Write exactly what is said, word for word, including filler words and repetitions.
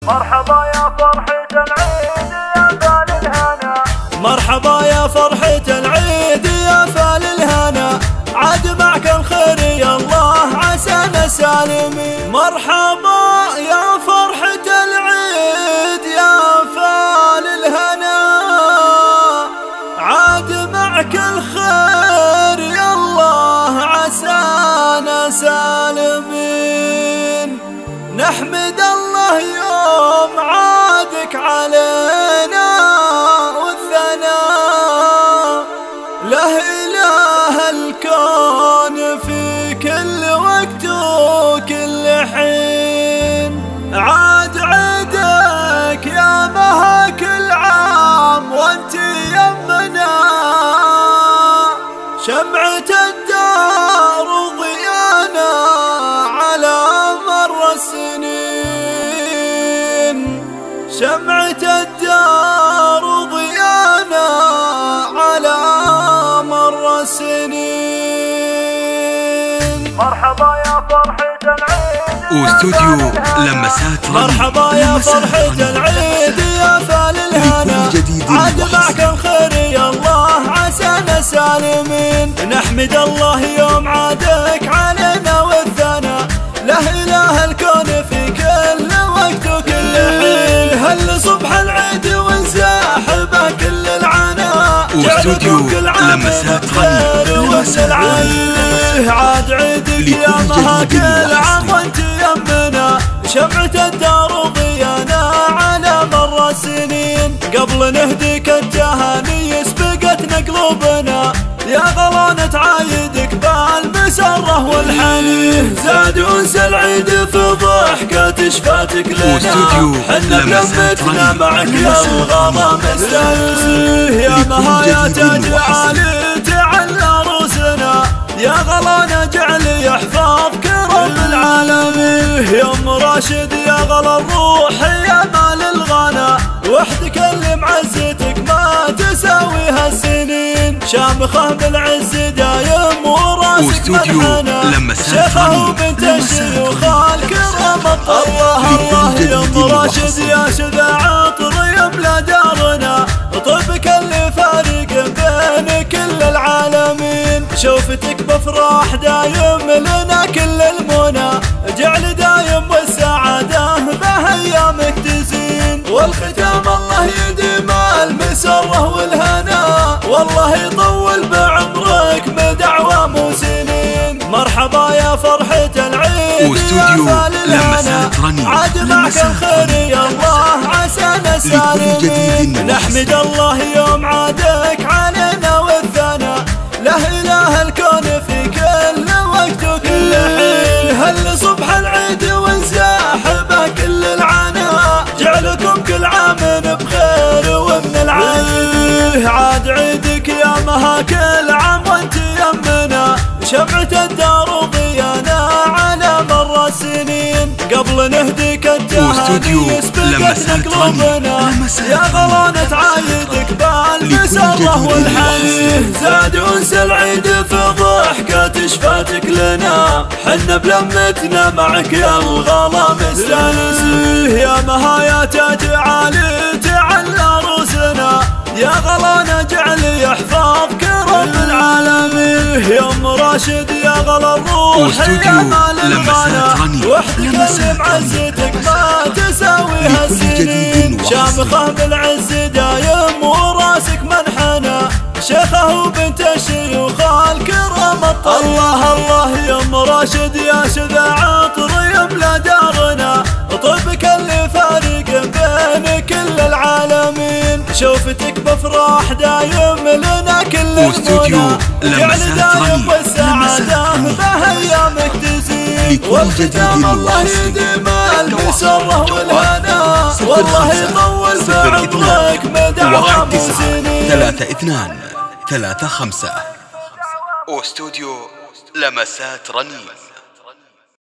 مرحبا يا فرحة العيد يا فال الهنا، مرحبا يا فرحة العيد يا فال الهنا، عاد معك الخير يا الله عسانا سالمين. مرحبا يا فرحة العيد يا فال الهنا، عاد معك الخير يا الله عسانا سالمين. نحمد الله يوم عادك علينا والثناء، له إله الكون في كل وقت وكل حين. عاد عيدك يا مها كل عام وانت يمنا، شمعة الدار وضيانا على مر السنين، شمعة الدار وضيانا على مر السنين. مرحبا يا فرحة العيد واستوديو لمسات رنين. مرحبا يا فرحة العيد يا فال الهنا، عاد معك الخير يا الله عسانا سالمين. نحمد الله يوم عادك علينا والثناء، له إله الكون في كل وقت وكل حين. هل صبح العيد ونساحبه كل العناء، واستوديو لمسات رنين. عاد عيدك يا مها كل عام وانت يمنا، شمعة الدار وضيانا على مر السنين. قبل نهديك التهاني سبقتنا قلوبنا، يا غلانة عايدك بالمسرة والحنين. زاد انس العيد في ضحكة شفاتك لنا، حنا بلمتنا معك يا الغلا مستانسين. يا مها يا تاج عالي تعلى روسنا، يا غلا نجعل يحفظ كرم العالمين. يا ام راشد يا غلا الروح يا مال الغنا، وحدك اللي معزتك ما تساويها السنين. شامخه بالعز دايم وراسك منحنى، شيخه وبنت الشيوخ الكرام الطيب. الله الله يا ام راشد يا شذاع طريم لدارنا، طيبك اللي فارق بين كل العالمين. شوفتك بفرح دايم لنا كل المنى، جعل دايم والسعادة بهيامك تزين. والختام الله يديم المسرة والهنا، والله يطول بعمرك مدى اعوام وسنين. مرحبا يا فرحة العيد يا فال الهنا، عاد معك الخير يا الله عسانا سالمين. نحمد الله يوم عادك علينا والثناء، له إله الكون في كل وقت وكل حين. هل صبح العيد ونساحبه كل العناء، جعلكم كل عام بخير ومن العين. عاد عيدك يا مها كل عام وانت يمنا، شمعة الدار وضيانا على مر السنين. قبل نهديك التهاني سبقتنا قلوبنا، يا غلانة عايدك بالمسرة والحنين. زاد انس العيد في ضحكة شفاتك لنا، حنا بلمتنا معك يا الغلا مستانسين. يا مها يا تاج عالي تعلى روسنا، يا غلا نجعل يحفظ كرم العالمين. يا ام راشد يا غلا الروح يا مال الغنا، وحدك اللي معزتك ما تساويها السنين. شامخه بالعز دايم وراسك منحنى، شيخه وبنت الشيوخ الكرام الطيب. الله الله يا ام راشد يا شذاع طريم لدارنا، طيبك اللي فارق بين كل العالمين. شوفتك بفرح دايم لنا كل المنى، جعل دايم والسعادة بهيامك تزين. والختام الله يديم المسرة والهنا، والله يطول بعمرك مدى اعوام وسنين. ثلاثة اثنان ثلاثة خمسة. واستوديو لمسات رنين.